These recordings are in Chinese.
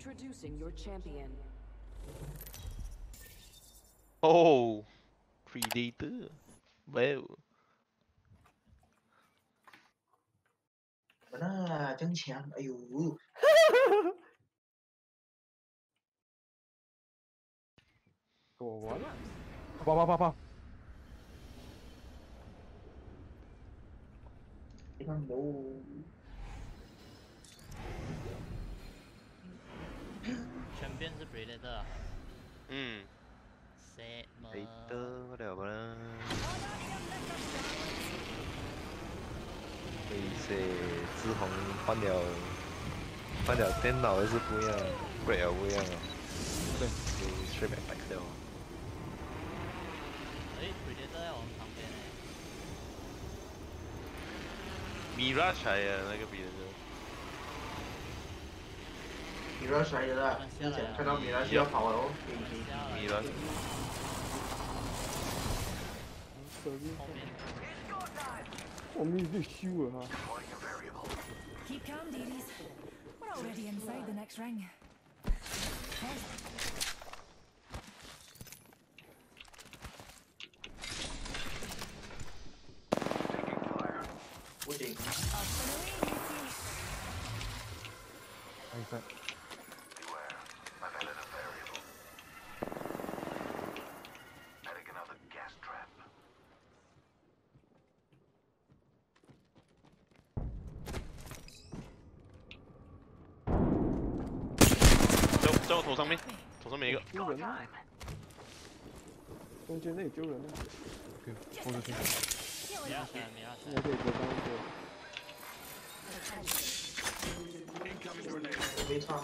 Introducing your champion. Oh, Predator. Wow. 那真强！哎呦， 我了，跑！ 你看喽， Champion 是 Predator 啊。 嗯。 Set 么？ Predator 了吧？这志宏换了电脑还是不一样 ，grade 不一样啊。 对， 就睡眠白掉。 Predator 在我们旁边 Mirage 来呀，那个比的是。 米拉谁的啦？之前看到米拉需要跑了哦。 Mirage。 我们被修了哈。 Keep calm, dearies. We're already inside the next ring. Pushing. Beware, I've added a variable. Adding another gas trap. 在我头上面一个。 丢人啊！中间那里丢人啊！对，冲出去。 米拉谁？ 应该可以得到一个。 没差。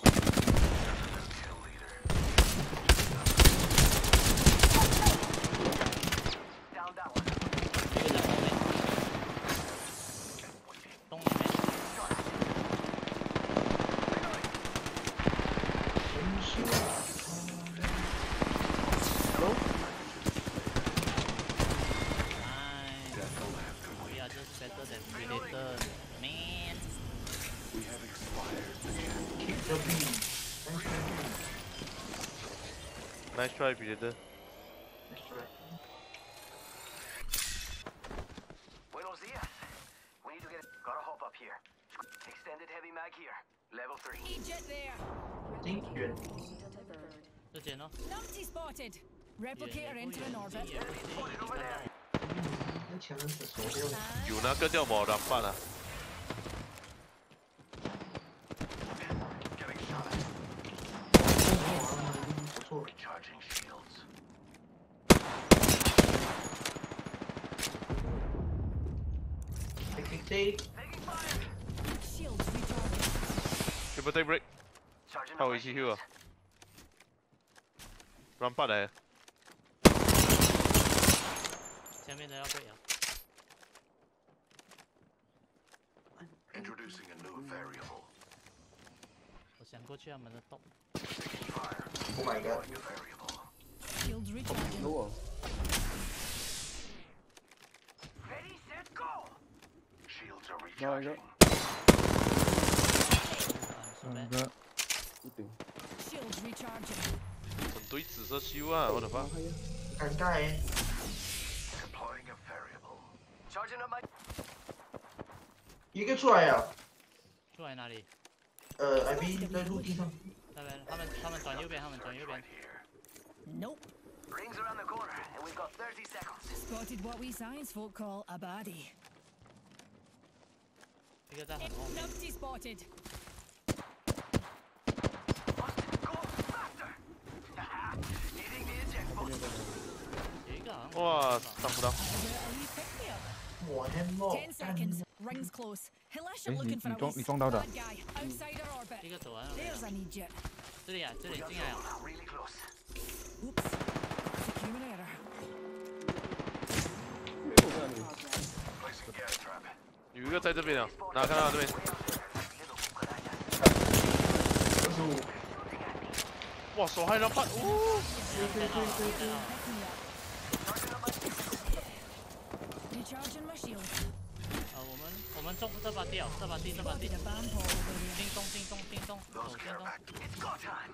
东里面。We are just better than Predator, man. We have expired. Keep the beam. Nice try, Predator. Buenos dias. We need to get. Gotta hop up here. Extended heavy mag here. Level 3. Egypt there. 真远。 这间哦。 Numpty spotted. Replicator entering orbit. 那枪是手榴。 有那个叫什么ramp啊？ Getting shot at. 不错。 Recharging shields. Take. Taking fire. Shields recharging. Triple take break。 Charging 他回去 heal 啊。ramp 来。 前面的要被啊。 Introducing a new variable. 我想过去他们的洞。 Fire. Oh my god. Deploying a variable. Shields recharging. 有我。 Ready, set, go. Shields are 拿一个 recharging.。 两个。一顶。 Shields recharging. 整堆紫色修啊！我的妈！ 尴尬哎。 Deploying a variable. Charging up my. 一个出来呀。 出来哪里？ ，IB 在陆地上。 那边，他们转右边，他们转右边。 Nope. Rings around the corner, and we've got 30 seconds. Spotted what we science folk call a baddie. 一个在很后面。 Numpty spotted. Austin, go faster! Hitting the eject button. 有一个好像。 哇，伤不到。 A wee pick me up. 我天咯。 10 seconds. Rings close. Hellash 哎， looking for a wee 你撞到的 bad。guy outside our orbit. 一个走完了。 There's an Egypt. 这里啊，这里进来了。 Really close. Oops. It's a human error. 我在哪里？ Placing gas trap. 有一个在这边啊，哪看到这边？哇，手还能拍，哦！ Recharging my shield. 我们中这把地哦，这把地。 Spotted a bomb hole over there. 叮咚，走 Those 叮 care 咚。 back. It's go time.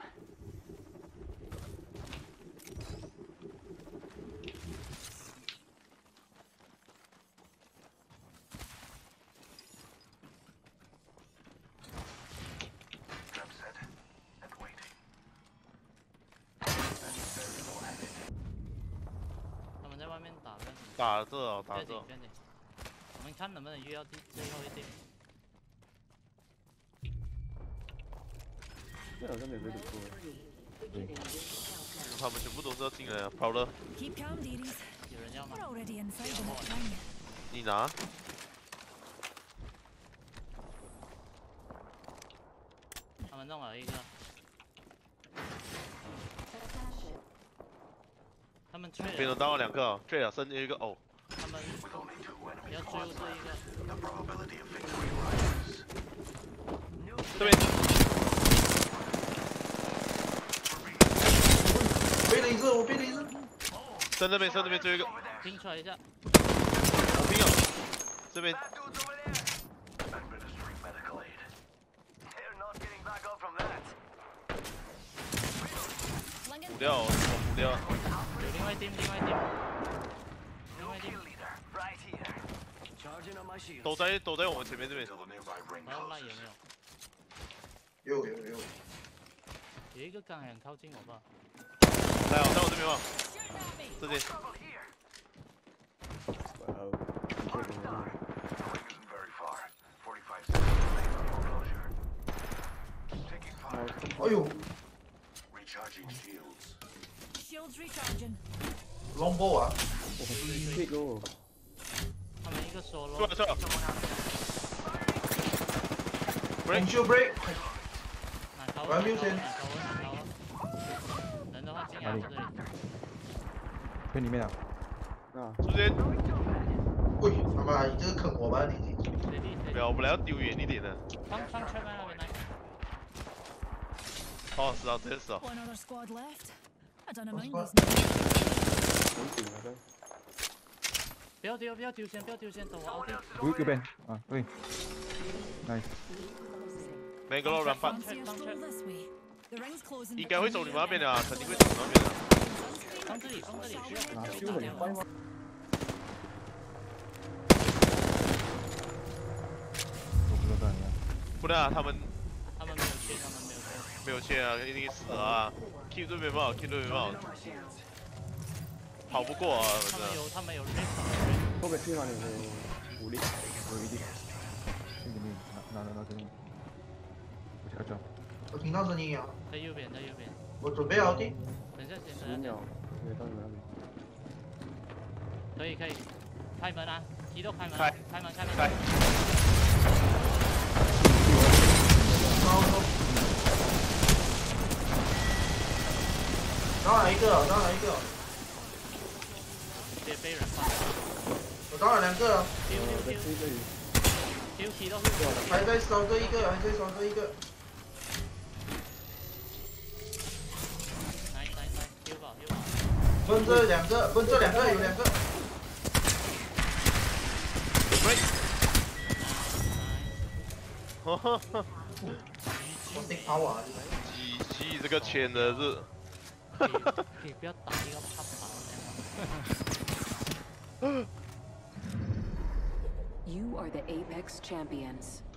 Trap set and waiting. 他们在外面打干什么？ 打这哦，打这。 确定。我们看能不能约到最后一点。 这好像没被堵过。 他们全部都是要进来啊，跑了。 Keep calm, dearies. 有人要吗 We're？ already inside the next line. 你拿。 他们弄了一个。他们追了， 别人打了2个，追了剩一个哦。 他们 With only 2 enemies 要追 close 这一 by, 个。 the probability of victory rises. 这边被了一次，我被了一次。 剩这边最后一个， 拼出来一下。 我拼了。这边 Bad dudes over there. Administering medical aid. They're not getting back up from that. 补掉，我补掉。 有另外一 team。 New kill leader, right here. Charging on my shield. 都在我们前面这边。 Till the nearby ring 然后那有 closes. 没有？ 有。 有一个刚很靠近我吧。 来哦，在我这边吧。 Shooting at me. 这边。 Trouble here. 哇哦，这个 The ring isn't very far. 45 seconds remain for foreclosure. Taking fire. 哎呦 Recharging shields. Shields recharging. ，longbow 啊， 我很这个哦， 他们一个 solo。 出来。 红 shield break。 拿高完没有先拿高。人的话进来这里。 圈里面啊， 那出现。 喂，他妈，你这个坑我吧你！ 不要，我本来要丢远一点的。 放圈麦那边来。 哦，是啊，这是啊。 One other squad left. I don't mind What's these. 很顶好像。 不要丢先，等我 OK。 右边啊，对，nice， 每个都软板， Fancy a stroll this way. The ring's closing. 应 but 该会 can 走 you 你们那边 hear 的 me? 啊，肯定会走你们那边的。 放这里，需要拿修很快吗？ 我不知道在哪里。 不然啊，他们没有切。 没有切啊，一定死了啊。Q 都没办法，跑不过啊，真的。 他们有 lift。 后面去哪里有武力？ 有一定，这里面拿这里，我瞧瞧， 我听到声音啊， 在右边。 我准备好定。 等一下， 10秒，对，到你们那边。 可以，开门啊！移动开门， 开开门。 当然一个， 别被人放。 我当然2个， 在这里。 丢提到是还在烧这一个。 来，丢吧。 分这两个，有2个。 哈哈哈。 我得跑啊！ GG 这个签的是。 可以不要打一个趴跑 You are the Apex champions.